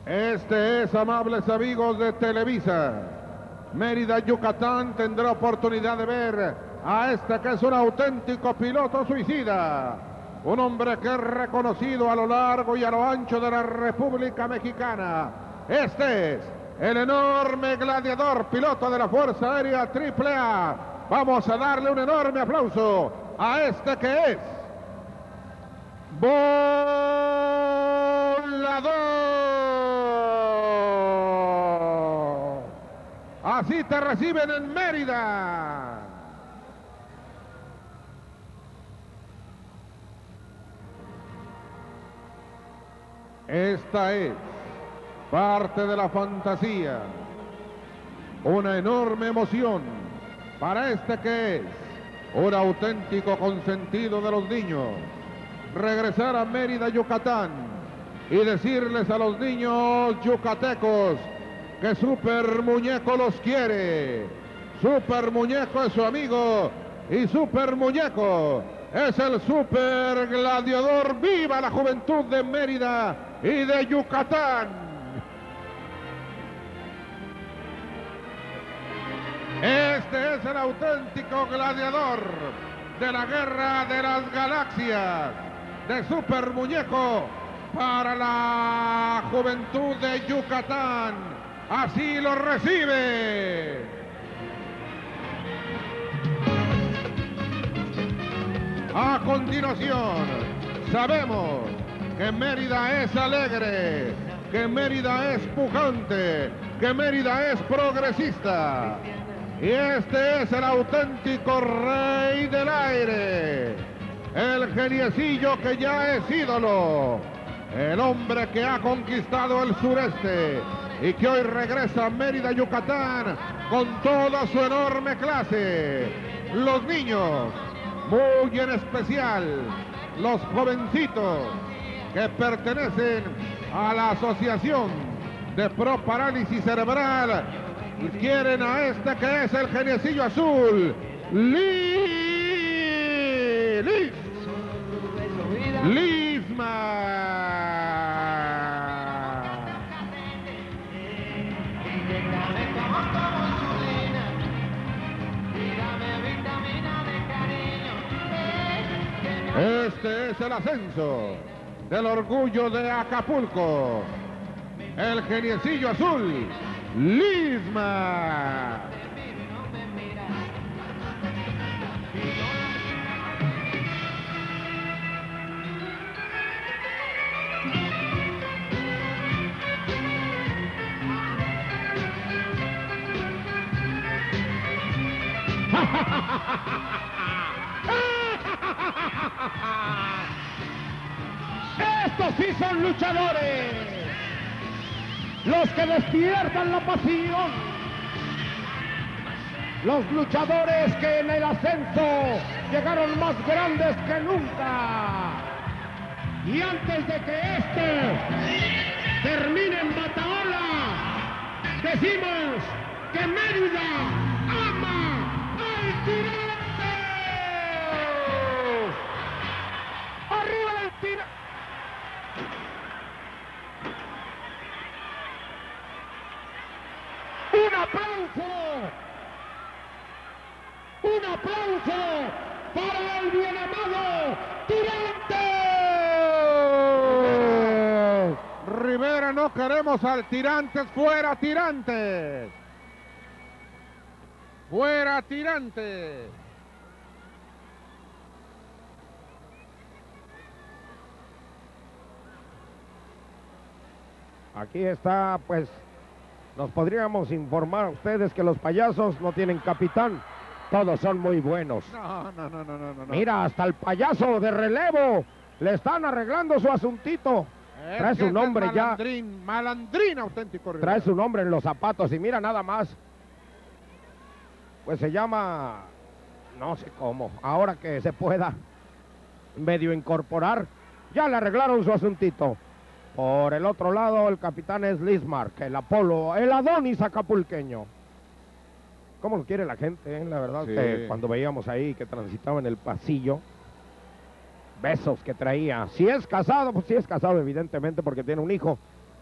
Este es, amables amigos de Televisa. Mérida, Yucatán tendrá oportunidad de ver a este que es un auténtico piloto suicida. Un hombre que es reconocido a lo largo y a lo ancho de la República Mexicana. Este es el enorme gladiador, piloto de la Fuerza Aérea AAA. Vamos a darle un enorme aplauso a este que es Volador. Así te reciben en Mérida. Esta es parte de la fantasía, una enorme emoción para este que es un auténtico consentido de los niños. Regresar a Mérida, Yucatán, y decirles a los niños yucatecos que Super Muñeco los quiere. Super Muñeco es su amigo y Super Muñeco es el super gladiador. ¡Viva la juventud de Mérida y de Yucatán! Este es el auténtico gladiador de la Guerra de las Galaxias, de Super Muñeco para la juventud de Yucatán. Así lo recibe. A continuación, sabemos que Mérida es alegre, que Mérida es pujante, que Mérida es progresista. Y este es el auténtico rey del aire, el geniecillo que ya es ídolo, el hombre que ha conquistado el sureste y que hoy regresa a Mérida, Yucatán, con toda su enorme clase. Los niños, muy en especial los jovencitos que pertenecen a la Asociación de Pro Parálisis Cerebral, quieren a este que es el geniecillo azul, Lisma. Este es el ascenso del orgullo de Acapulco, el geniecillo azul, Lisma. Estos sí son luchadores, los que despiertan la pasión, los luchadores que en el ascenso llegaron más grandes que nunca. Y antes de que este termine en Bataola, decimos que Mérida ama al tirante. ¡Arriba del tirante! ¡Un aplauso para el bien amado Tirantes! Rivera, no queremos al Tirantes, fuera Tirantes. Fuera Tirantes. Aquí está, pues, nos podríamos informar a ustedes que los payasos no tienen capitán. Todos son muy buenos. No. Mira, hasta el payaso de relevo le están arreglando su asuntito. Trae su nombre ya. Malandrín auténtico. Rivera. Trae su nombre en los zapatos y mira nada más. Pues se llama, no sé cómo, ahora que se pueda medio incorporar, ya le arreglaron su asuntito. Por el otro lado, el capitán es Lismark, el Apolo, el Adonis acapulqueño. ¿Cómo lo quiere la gente? La verdad, sí. Que cuando veíamos ahí que transitaba en el pasillo, besos que traía. Si es casado, pues sí es casado, evidentemente, porque tiene un hijo.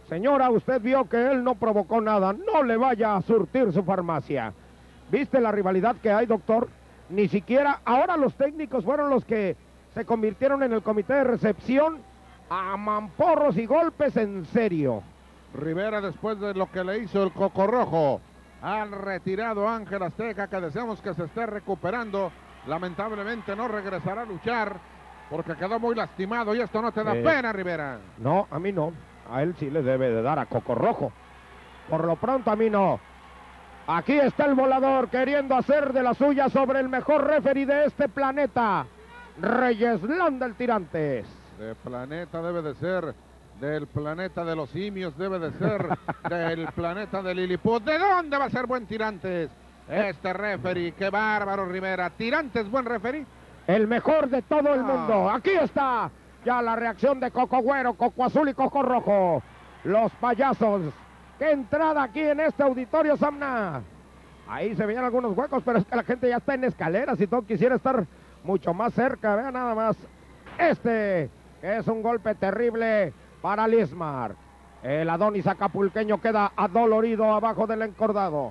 Señora, usted vio que él no provocó nada. No le vaya a surtir su farmacia. ¿Viste la rivalidad que hay, doctor? Ni siquiera, ahora los técnicos fueron los que se convirtieron en el comité de recepción a mamporros y golpes en serio. Rivera, después de lo que le hizo el Coco Rojo al retirado Ángel Azteca, que deseamos que se esté recuperando, lamentablemente no regresará a luchar porque quedó muy lastimado y esto no te da pena, Rivera. No, a mí no. A él sí le debe de dar a Coco Rojo. Por lo pronto a mí no. Aquí está el volador queriendo hacer de la suya sobre el mejor referee de este planeta, Reyeslán del Tirantes. De planeta debe de ser, del planeta de los simios debe de ser, del planeta de Lilliput. ¿De dónde va a ser buen Tirantes? Este referee, qué bárbaro, Rivera. ¿Tirantes buen referee? El mejor de todo el mundo. Aquí está ya la reacción de Coco Güero, Coco Azul y Coco Rojo. Los payasos. ¡Qué entrada aquí en este auditorio, Samna! Ahí se veían algunos huecos, pero es que la gente ya está en escaleras y todo quisiera estar mucho más cerca. Vean nada más. Este, que es un golpe terrible para Lismar. El Adonis acapulqueño queda adolorido abajo del encordado.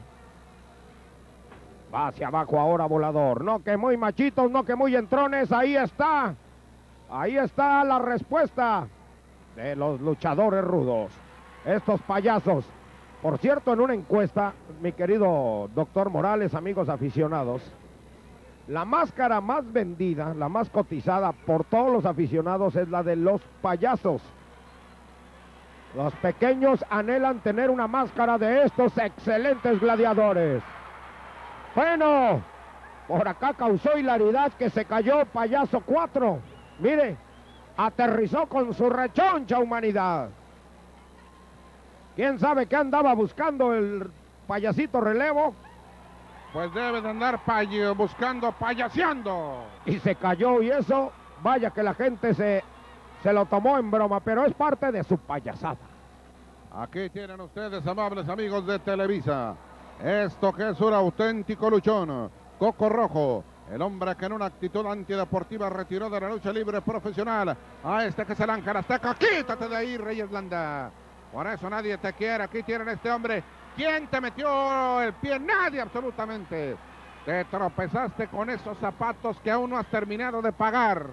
Va hacia abajo ahora Volador. No que muy machitos, no que muy entrones. Ahí está. Ahí está la respuesta de los luchadores rudos. Estos payasos. Por cierto, en una encuesta, mi querido doctor Morales, amigos aficionados, la máscara más vendida, la más cotizada por todos los aficionados es la de los payasos. Los pequeños anhelan tener una máscara de estos excelentes gladiadores. Bueno, por acá causó hilaridad que se cayó Payaso 4. Mire, aterrizó con su rechoncha humanidad. ¿Quién sabe qué andaba buscando el payasito relevo? Pues debe de andar buscando, payaseando. Y se cayó y eso, vaya que la gente se lo tomó en broma, pero es parte de su payasada. Aquí tienen ustedes, amables amigos de Televisa, esto que es un auténtico luchón. Coco Rojo, el hombre que en una actitud antideportiva retiró de la lucha libre profesional a este que se lanza a Azteca. ¡Quítate de ahí, Reyeslán! Por eso nadie te quiere. Aquí tienen este hombre. ¿Quién te metió el pie? Nadie, absolutamente. Te tropezaste con esos zapatos que aún no has terminado de pagar.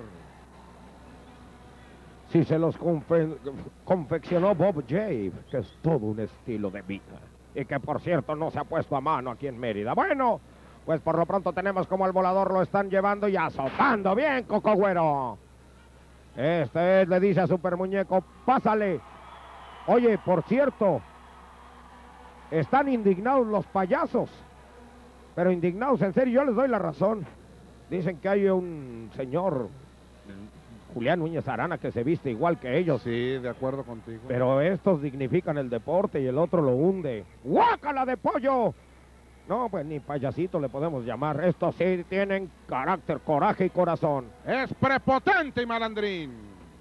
Sí, se los confeccionó Bob Jay, que es todo un estilo de vida. Y que, por cierto, no se ha puesto a mano aquí en Mérida. Bueno, pues por lo pronto tenemos como al Volador lo están llevando y azotando bien, Coco Güero. Este le dice a Super Muñeco, pásale. Oye, por cierto, están indignados los payasos, pero indignados en serio, yo les doy la razón. Dicen que hay un señor, Julián Núñez Arana, que se viste igual que ellos. Sí, de acuerdo contigo. Pero estos dignifican el deporte y el otro lo hunde. ¡Guácala de pollo! No, pues ni payasito le podemos llamar. Estos sí tienen carácter, coraje y corazón. Es prepotente y malandrín.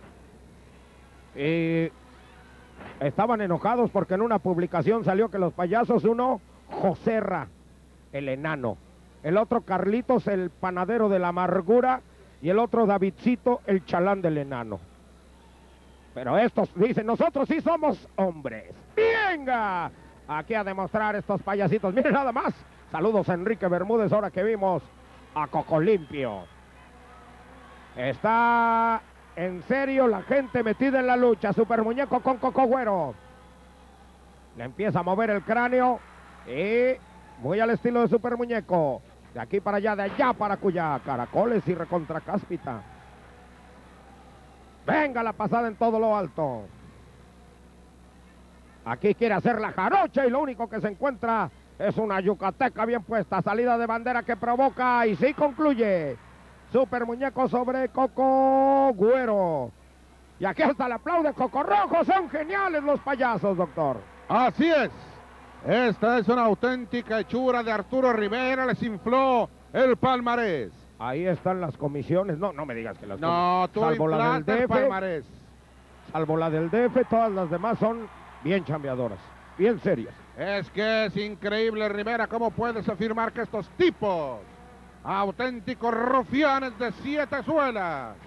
Y estaban enojados porque en una publicación salió que los payasos, uno, Joserra, el enano, el otro Carlitos, el panadero de la amargura, y el otro Davidcito, el chalán del enano. Pero estos dicen, nosotros sí somos hombres. ¡Venga! Aquí a demostrar estos payasitos. Miren nada más. Saludos a Enrique Bermúdez, ahora que vimos a Coco Limpio. Está en serio la gente metida en la lucha. Super Muñeco con Coco Güero. Le empieza a mover el cráneo. Y muy al estilo de Super Muñeco. De aquí para allá, de allá para cuya. Caracoles y recontra cáspita. Venga la pasada en todo lo alto. Aquí quiere hacer la jarocha y lo único que se encuentra es una yucateca bien puesta. Salida de bandera que provoca y sí concluye. Super Muñeco sobre Coco Güero. Y aquí hasta le aplaude Coco Rojo. Son geniales los payasos, doctor. Así es. Esta es una auténtica hechura de Arturo Rivera. Les infló el palmarés. Ahí están las comisiones. No me digas que las No, tú salvo la del inflaste el DF, palmarés. salvo la del DF, todas las demás son bien chambeadoras, bien serias. Es que es increíble, Rivera, cómo puedes afirmar que estos tipos, auténticos rufianes de 7 suelas,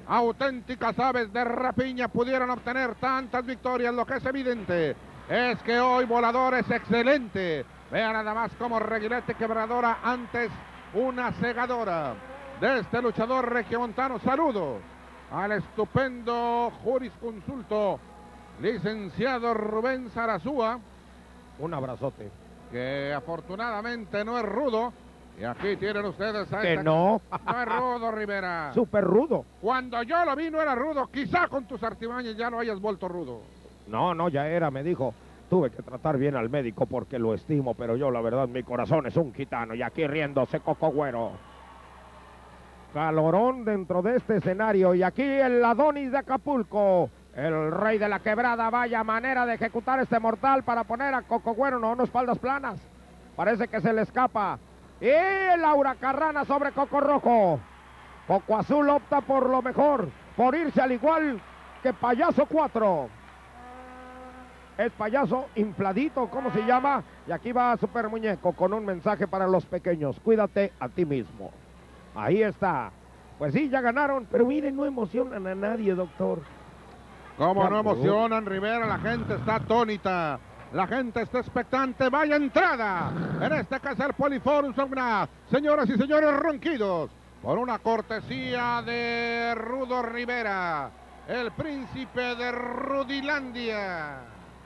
auténticas aves de rapiña pudieron obtener tantas victorias. Lo que es evidente es que hoy Volador es excelente. Vean nada más como Reguilete Quebradora, antes una segadora de este luchador regiomontano. Saludos al estupendo jurisconsulto, licenciado Rubén Zarazúa. Un abrazote. Que afortunadamente no es rudo. Y aquí tienen ustedes a Que no. No es rudo, Rivera. Súper rudo. Cuando yo lo vi no era rudo. Quizá con tus artimañas ya lo hayas vuelto rudo. No, ya era, me dijo. Tuve que tratar bien al médico porque lo estimo, pero yo la verdad mi corazón es un gitano y aquí riéndose Coco Güero. Calorón dentro de este escenario y aquí el Adonis de Acapulco, el rey de la quebrada. Vaya manera de ejecutar este mortal para poner a Coco Güero, no, espaldas planas. Parece que se le escapa. Y Laura Carrana sobre Coco Rojo. Coco Azul opta por lo mejor, por irse al igual que Payaso 4. Es Payaso infladito, ¿cómo se llama? Y aquí va Super Muñeco con un mensaje para los pequeños. Cuídate a ti mismo. Ahí está. Pues sí, ya ganaron, pero miren, no emocionan a nadie, doctor. ¿Cómo no emocionan, Rivera? La gente está atónita. La gente está expectante. ¡Vaya entrada! En este caso el Poliforum Somna. Señoras y señores, ronquidos. Por una cortesía de Rudo Rivera, el príncipe de Rudilandia.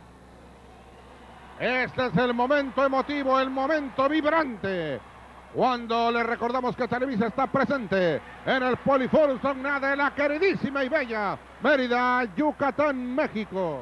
Este es el momento emotivo, el momento vibrante. Cuando le recordamos que Televisa está presente en el Poliforum Somna de la queridísima y bella Mérida, Yucatán, México.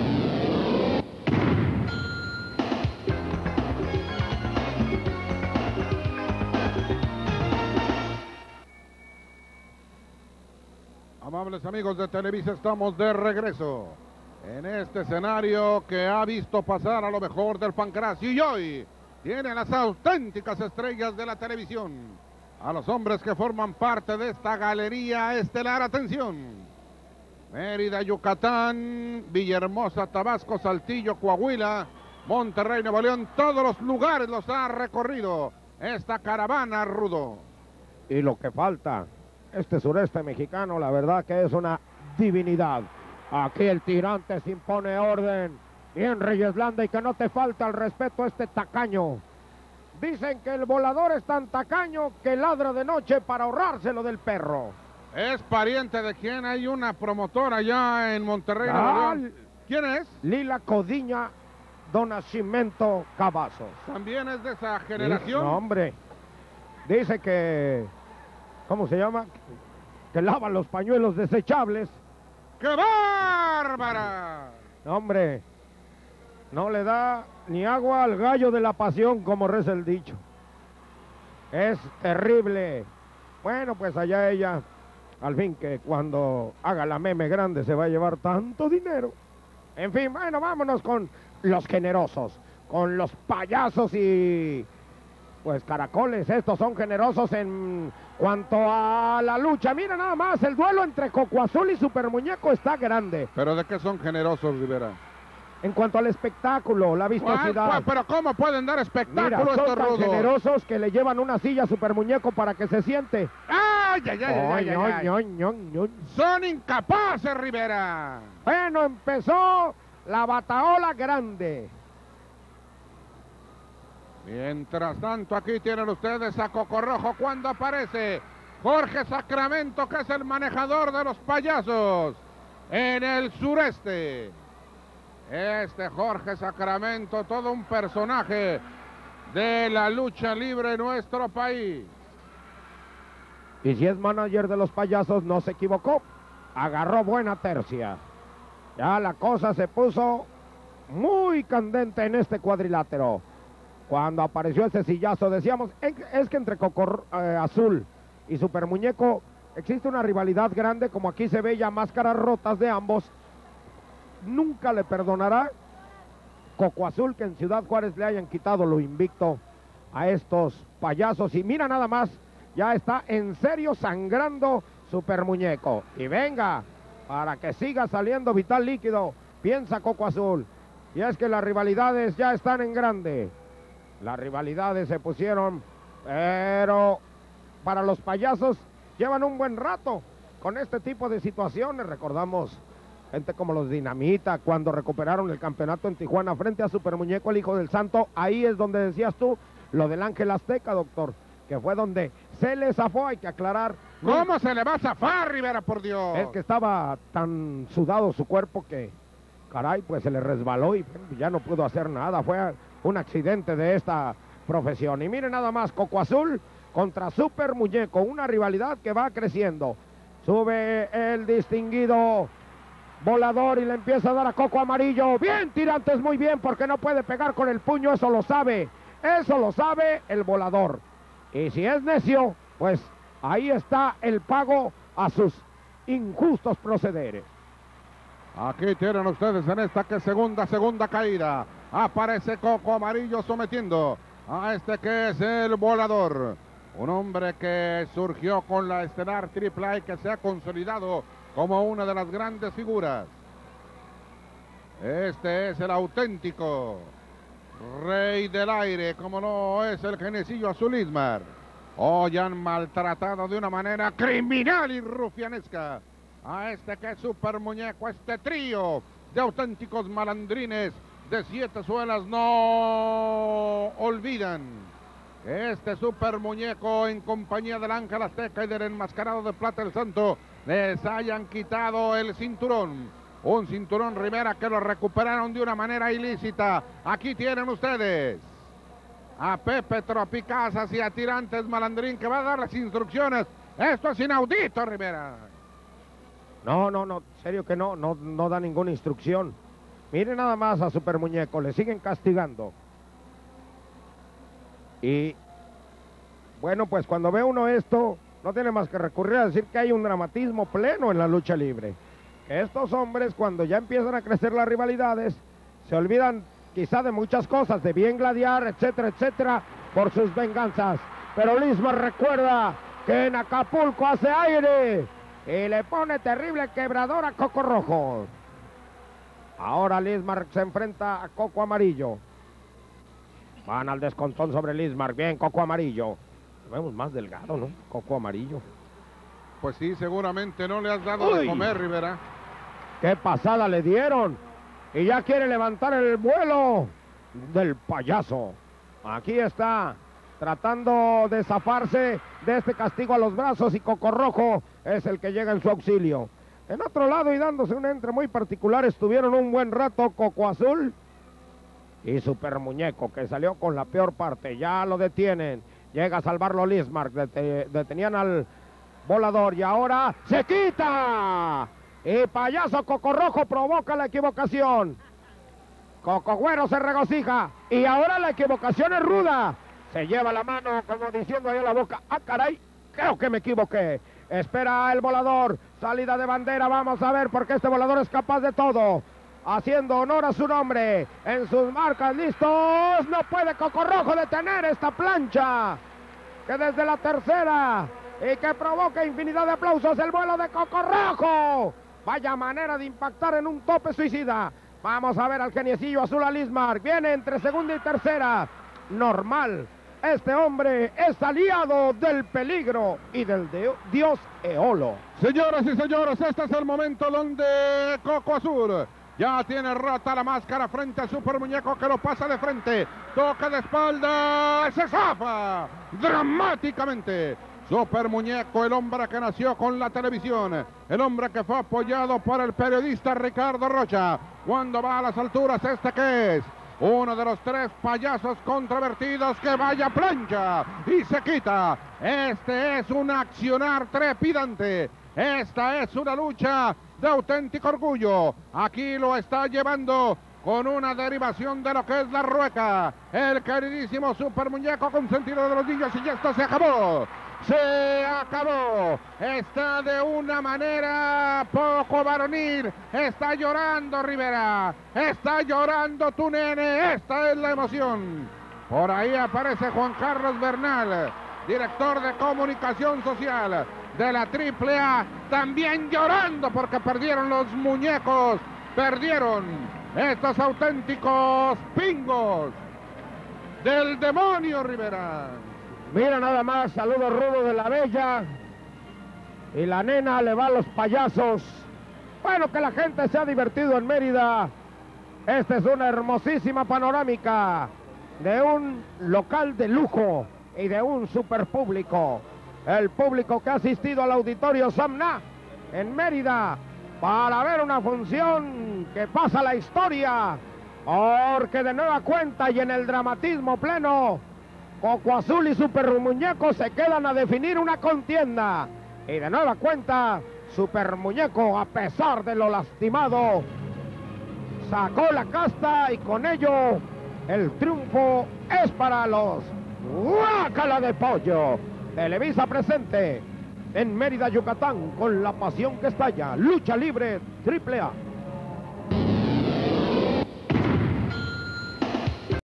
Amables amigos de Televisa, estamos de regreso en este escenario que ha visto pasar a lo mejor del Pancracio y hoy tiene a las auténticas estrellas de la televisión, a los hombres que forman parte de esta galería estelar. Atención: Mérida, Yucatán, Villahermosa, Tabasco, Saltillo, Coahuila, Monterrey, Nuevo León, todos los lugares los ha recorrido esta caravana, Rudo. Y lo que falta, este sureste mexicano, la verdad que es una divinidad. Aquí el tirante se impone orden. Bien, Reyes Landa, y que no te falta el respeto a este tacaño. Dicen que el Volador es tan tacaño que ladra de noche para ahorrárselo del perro. ¿Es pariente de quién? Hay una promotora allá en Monterrey, Nuevo León. ¿Quién es? Lila Codiña do Nascimento Cavazos. ¿También es de esa generación? No, hombre. Dice que... ¿Cómo se llama? Que lavan los pañuelos desechables. ¡Qué bárbara! Hombre, no le da ni agua al gallo de la pasión, como reza el dicho. Es terrible. Bueno, pues allá ella, al fin que cuando haga la meme grande se va a llevar tanto dinero. En fin, bueno, vámonos con los generosos, con los payasos y... pues caracoles. Estos son generosos en cuanto a la lucha. Mira nada más, el duelo entre Coco Azul y Super Muñeco está grande. ¿Pero de qué son generosos, Rivera? En cuanto al espectáculo, la vistosidad. ¿Pero cómo pueden dar espectáculo Mira, estos son tan rudos? generosos que le llevan una silla a Super Muñeco para que se siente. ¡Ay, ay, ay, ay, ay! Ñoñ. ¡Son incapaces, Rivera! Bueno, empezó la bataola grande. Mientras tanto, aquí tienen ustedes a Coco Rojo cuando aparece Jorge Sacramento, que es el manejador de los payasos en el sureste. Este Jorge Sacramento, todo un personaje de la lucha libre en nuestro país. Y si es manager de los payasos, no se equivocó. Agarró buena tercia. Ya la cosa se puso muy candente en este cuadrilátero. Cuando apareció ese sillazo, decíamos, es que entre Coco Azul y Super Muñeco existe una rivalidad grande, como aquí se ve ya máscaras rotas de ambos. Nunca le perdonará Coco Azul que en Ciudad Juárez le hayan quitado lo invicto a estos payasos. Y mira nada más, ya está en serio sangrando Super Muñeco. Y venga, para que siga saliendo vital líquido, piensa Coco Azul. Y es que las rivalidades ya están en grande. Las rivalidades se pusieron, pero para los payasos llevan un buen rato. con este tipo de situaciones. Recordamos gente como los Dinamita, cuando recuperaron el campeonato en Tijuana frente a Super Muñeco, el Hijo del Santo. Ahí es donde decías tú lo del Ángel Azteca, doctor, que fue donde se le zafó, hay que aclarar. ¿Cómo se le va a zafar, Rivera, por Dios? Es que estaba tan sudado su cuerpo que, caray, pues se le resbaló y ya no pudo hacer nada. Fue un accidente de esta profesión. Y miren nada más, Coco Azul contra Super Muñeco, una rivalidad que va creciendo. Sube el distinguido Volador y le empieza a dar a Coco Amarillo. Bien, Tirantes, muy bien, porque no puede pegar con el puño, eso lo sabe el Volador. Y si es necio, pues ahí está el pago a sus injustos procederes. Aquí tienen ustedes en esta que segunda caída. Aparece Coco Amarillo sometiendo a este que es el Volador. Un hombre que surgió con la estelar AAA y que se ha consolidado como una de las grandes figuras. Este es el auténtico rey del aire, como no es el Genecillo Azul Ismar. Hoy han maltratado de una manera criminal y rufianesca a este que es Super Muñeco, este trío de auténticos malandrines de 7 suelas. No olvidan que este Super Muñeco, en compañía del Ángel Azteca y del enmascarado de Plata el Santo, les hayan quitado el cinturón. Un cinturón, Rivera, que lo recuperaron de una manera ilícita. Aquí tienen ustedes a Pepe Tropicazas y a Tirantes Malandrín, que va a dar las instrucciones. Esto es inaudito, Rivera. No, serio que no da ninguna instrucción. Miren nada más a Super Muñeco, le siguen castigando. Y bueno, pues cuando ve uno esto, no tiene más que recurrir a decir que hay un dramatismo pleno en la lucha libre. Que estos hombres, cuando ya empiezan a crecer las rivalidades, se olvidan quizá de muchas cosas, de bien gladiar, etcétera, etcétera, por sus venganzas. Pero Lismar recuerda que en Acapulco hace aire y le pone terrible quebrador a Coco Rojo. Ahora Lismar se enfrenta a Coco Amarillo. Van al descontón sobre Lismar. Bien, Coco Amarillo. Lo vemos más delgado, ¿no? Coco Amarillo. Pues sí, seguramente no le has dado de comer, Rivera. ¡Qué pasada le dieron! Y ya quiere levantar el vuelo del payaso. Aquí está, tratando de zafarse de este castigo a los brazos, y Coco Rojo es el que llega en su auxilio. En otro lado, y dándose un entre muy particular, estuvieron un buen rato Coco Azul y Super Muñeco, que salió con la peor parte. Ya lo detienen. Llega a salvarlo Lismar. Detenían al Volador y ahora se quita. Y payaso Coco Rojo provoca la equivocación. Coco Güero se regocija y ahora la equivocación es ruda. Se lleva la mano como diciendo ahí a la boca: ¡ah, caray! Creo que me equivoqué. Espera el Volador. Salida de bandera. Vamos a ver, porque este Volador es capaz de todo. Haciendo honor a su nombre. En sus marcas, listos. No puede Coco Rojo detener esta plancha, que desde la tercera y que provoca infinidad de aplausos, el vuelo de Coco Rojo. Vaya manera de impactar en un tope suicida. Vamos a ver al Geniecillo Azul Alismar. Viene entre segunda y tercera. Normal. Este hombre es aliado del peligro y del dios Eolo. Señoras y señores, este es el momento donde Coco Azul ya tiene rota la máscara frente al Super Muñeco, que lo pasa de frente. Toca de espalda. Se zafa dramáticamente. Super Muñeco, el hombre que nació con la televisión, el hombre que fue apoyado por el periodista Ricardo Rocha. Cuando va a las alturas, este que es uno de los 3 payasos controvertidos, que vaya plancha y se quita. Este es un accionar trepidante. Esta es una lucha de auténtico orgullo. Aquí lo está llevando con una derivación de lo que es la rueca el queridísimo Super Muñeco, con sentido de los niños, y esto se acabó. Se acabó. Está de una manera poco varonil. Está llorando Rivera. Está llorando tu nene. Esta es la emoción. Por ahí aparece Juan Carlos Bernal, director de comunicación social de la AAA, también llorando porque perdieron los muñecos. Perdieron estos auténticos pingos del demonio, Rivera. Mira nada más, saludo rudo de la Bella. y la nena le va a los payasos. Bueno, que la gente se ha divertido en Mérida. Esta es una hermosísima panorámica de un local de lujo y de un super público. El público que ha asistido al auditorio Samna en Mérida para ver una función que pasa a la historia, porque de nueva cuenta y en el dramatismo pleno, Coco Azul y Super Muñeco se quedan a definir una contienda. Y de nueva cuenta, Super Muñeco, a pesar de lo lastimado, sacó la casta y con ello el triunfo es para los Guácala de Pollo. Televisa presente en Mérida, Yucatán, con la pasión que estalla. Lucha libre AAA.